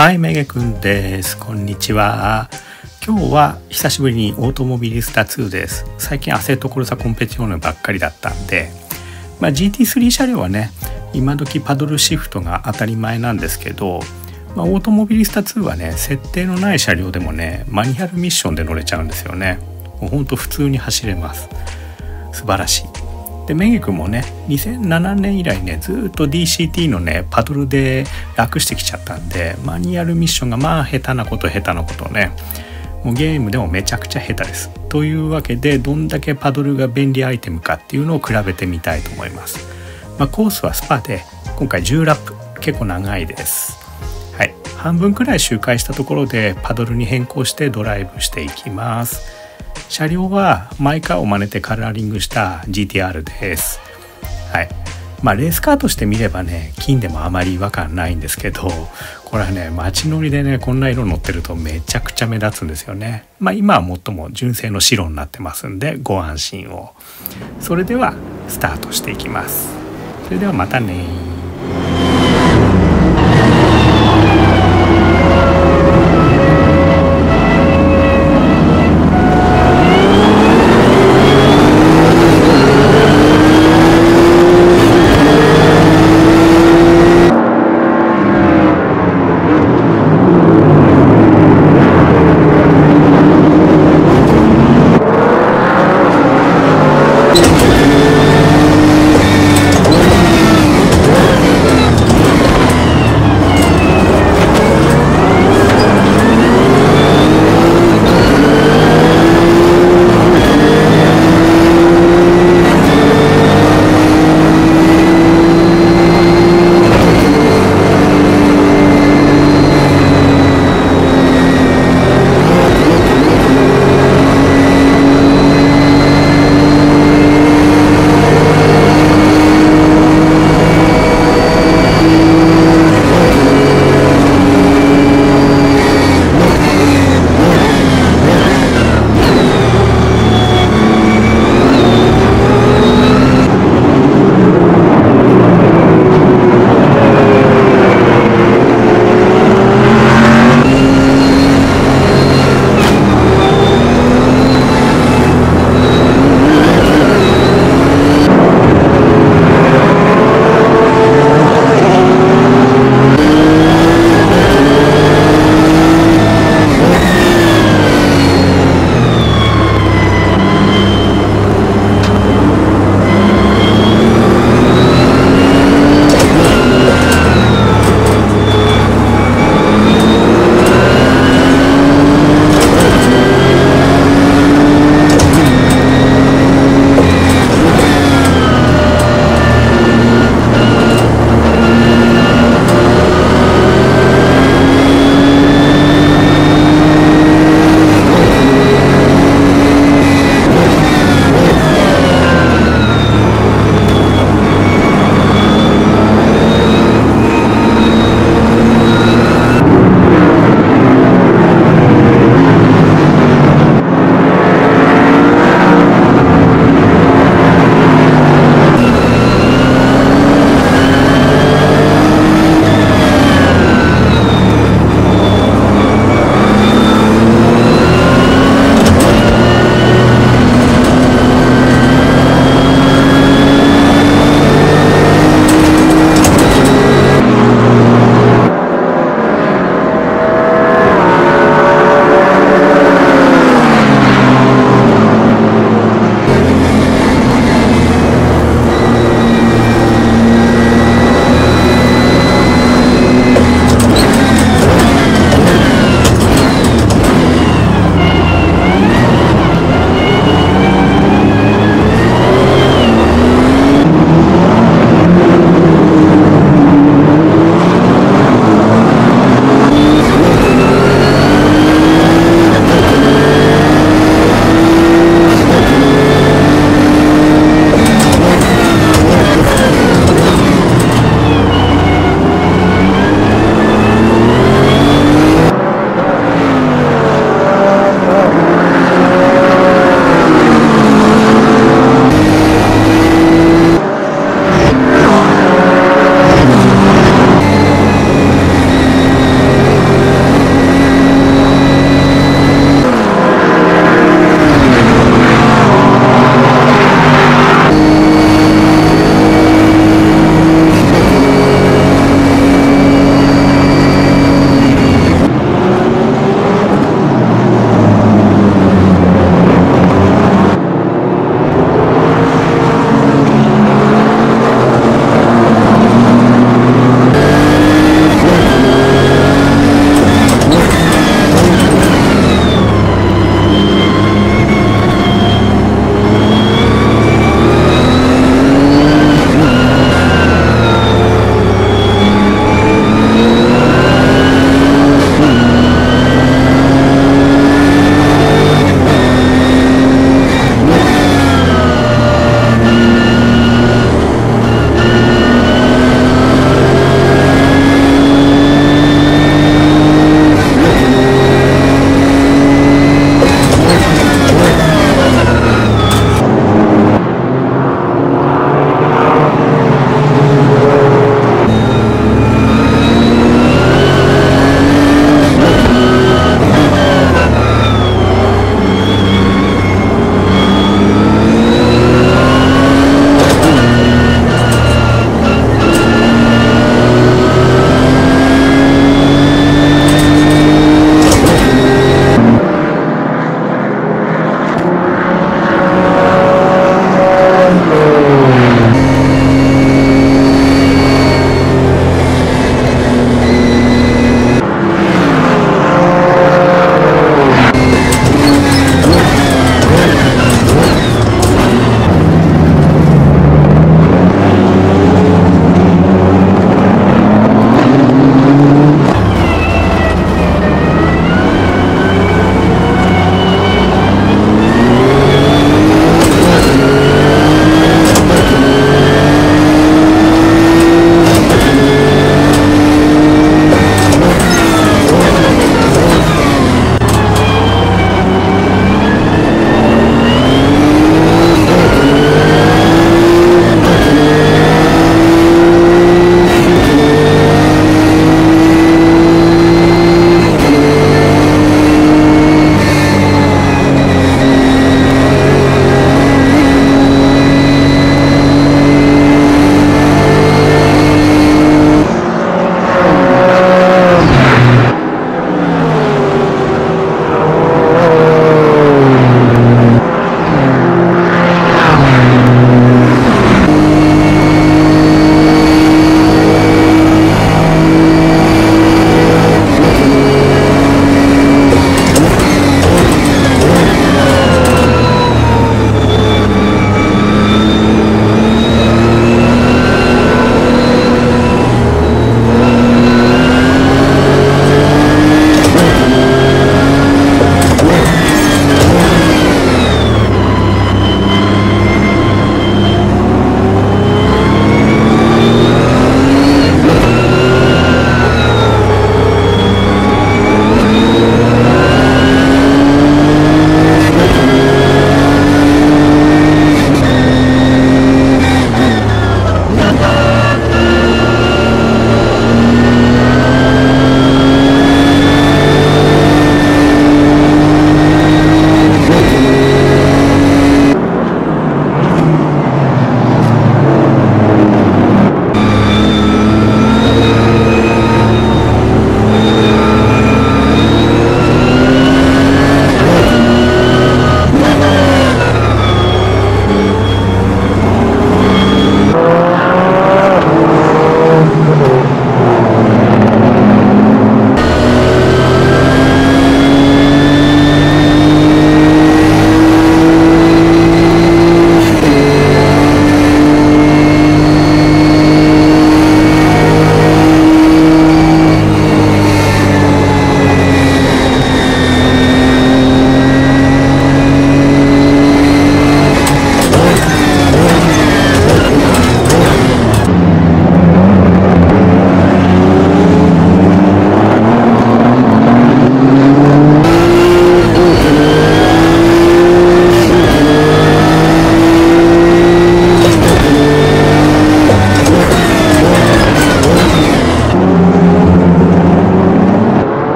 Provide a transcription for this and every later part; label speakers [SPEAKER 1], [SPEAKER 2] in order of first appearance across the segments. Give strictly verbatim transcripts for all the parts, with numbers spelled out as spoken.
[SPEAKER 1] はい、めげくんです。こんにちは。今日は久しぶりにオートモビリスタツーです。最近アセットコルサコンペティションばっかりだったんで、まあ、ジーティースリー 車両はね、今時パドルシフトが当たり前なんですけど、まあ、オートモビリスタツーはね、設定のない車両でもね、マニュアルミッションで乗れちゃうんですよね。もうほんと普通に走れます。素晴らしい。でめげくんもねにせんななねん以来ねずっと ディーシーティー のねパドルで楽してきちゃったんで、マニュアルミッションがまあ下手なこと下手なことね、もうゲームでもめちゃくちゃ下手です。というわけで、どんだけパドルが便利アイテムかっていうのを比べてみたいと思います。まあ、コースはスパで今回じゅうラップ、結構長いです。はい、半分くらい周回したところでパドルに変更してドライブしていきます。車両はマイカーを真似てカラーリングした ジーティーアール です。はい。まあレースカーとして見ればね、金でもあまり違和感ないんですけど、これはね、街乗りでね、こんな色乗ってるとめちゃくちゃ目立つんですよね。まあ今は最も純正の白になってますんで、ご安心を。それではスタートしていきます。それではまたね。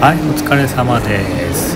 [SPEAKER 1] はい、お疲れ様です。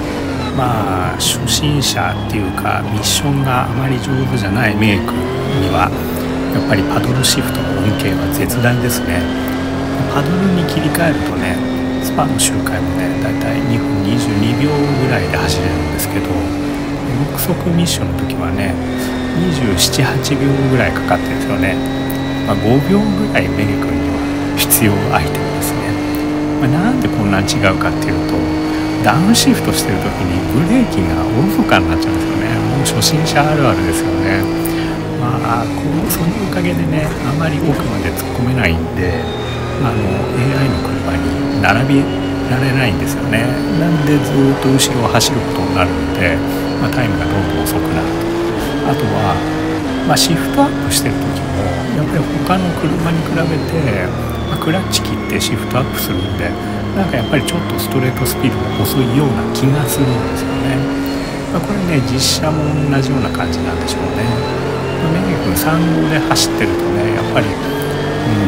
[SPEAKER 1] まあ初心者っていうかミッションがあまり上手じゃないメイクにはやっぱりパドルシフトの恩恵は絶大ですね。パドルに切り替えるとね、スパの周回もねだいたいにふんにじゅうにびょうぐらいで走れるんですけど、目測ミッションの時はねにじゅうなな、はちびょうぐらいかかってるんですよね。まあ、ごびょうぐらいメイクには必要アイテムですね。まあ、なんでこんなに違うかっていうと、ダウンシフトしてる時にブレーキがおろそかになっちゃうんですよね。もう初心者あるあるですよね。まあこうそのおかげでねあまり奥まで突っ込めないんで、あの エーアイ の車に並びられないんですよね。なんでずっと後ろを走ることになるので、まあ、タイムがどんどん遅くなると。あとは、まあ、シフトアップしてる時もやっぱり他の車に比べて、まあ、クラッチ切ってシフトアップするんで、なんかやっぱりちょっとストレートスピードが遅いような気がするんですよね。まあ、これね実車も同じような感じなんでしょうね。まあ、メイ君さんごうで走ってるとねやっぱり、うん、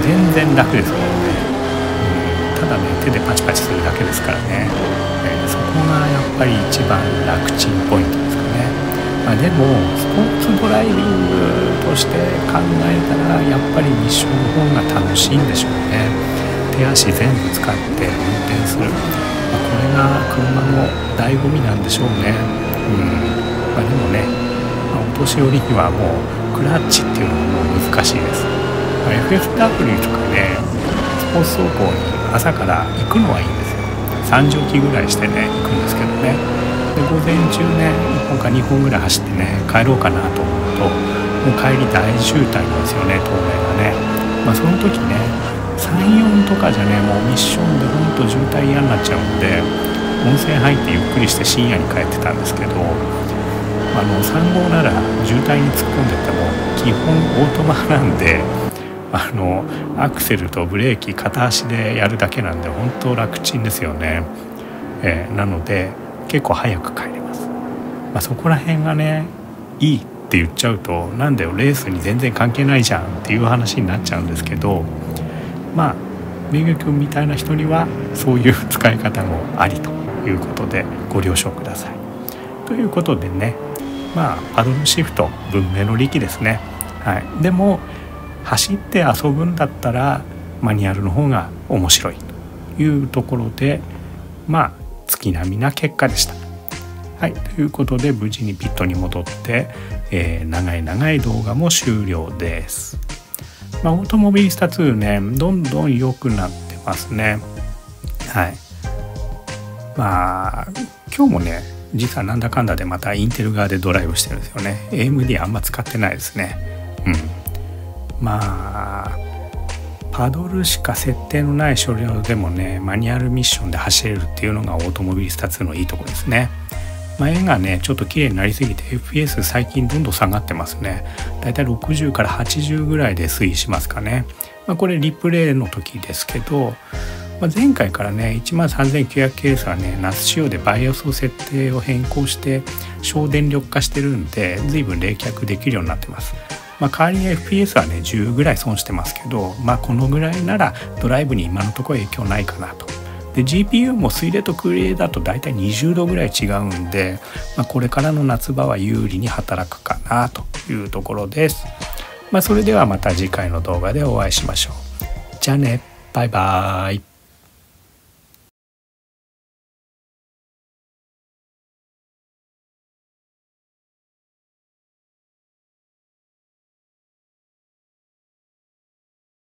[SPEAKER 1] 全然楽ですもんね、うん、ただね手でパチパチするだけですからね、えー、そこがやっぱり一番楽ちんポイントですかね。まあ、でもスポーツドライビングとして考えたらやっぱりミッションの方が楽しいんでしょうね。手足全部使って運転する、まあ、これが車の醍醐味なんでしょうね。うんまあ、でもね、まあ、お年寄りにはもうクラッチっていうのももう難しいです。まあ、エフエフダブリュー とかねスポーツ走行に朝から行くのはいいんですよ。さんじょうきぐらいしてね行くんですけどね。で午前中ねいっぽんかにほんぐらい走ってね帰ろうかなと思うともう帰り大渋滞なんですよね、東名がね。まあその時ねさん、よんとかじゃねもうミッションでほんと渋滞嫌になっちゃうんで温泉入ってゆっくりして深夜に帰ってたんですけど、あのさんごうなら渋滞に突っ込んでても基本オートマなんで、あのアクセルとブレーキ片足でやるだけなんで本当楽ちんですよね。えー、なので結構早く帰れます。まあ、そこら辺がねいいって言っちゃうとなんだよレースに全然関係ないじゃんっていう話になっちゃうんですけど、まあめぐ君みたいな人にはそういう使い方もありということでご了承ください。ということでね、まあパドルシフト文明の利器ですね。はい、でも走って遊ぶんだったらマニュアルの方が面白いというところで、まあ月並みな結果でした。はい、ということで無事にピットに戻って、えー、長い長い動画も終了です。まあ、オートモビリスタツーねどんどん良くなってますね。はい。まあ今日もね実はなんだかんだでまたインテル側でドライブしてるんですよね。 エーエムディー あんま使ってないですね。うん。まあパドルしか設定のない車両でもねマニュアルミッションで走れるっていうのがオートモビリスタツーのいいところですね。まあ、絵がねちょっと綺麗になりすぎて エフピーエス 最近どんどん下がってますね。だいたいろくじゅうからはちじゅうぐらいで推移しますかね。まあ、これリプレイの時ですけど、まあ、前回からね いちまんさんぜんきゅうひゃく ケースはね夏仕様でバイオスの設定を変更して省電力化してるんで随分冷却できるようになってます。まあ、代わりに エフピーエス はねじゅうぐらい損してますけど、まあ、このぐらいならドライブに今のところ影響ないかなと。で ジーピーユー も水冷と空冷だとだいたいにじゅうどぐらい違うんで、まあ、これからの夏場は有利に働くかなというところです。まあ、それではまた次回の動画でお会いしましょう。じゃあね、バイバーイ。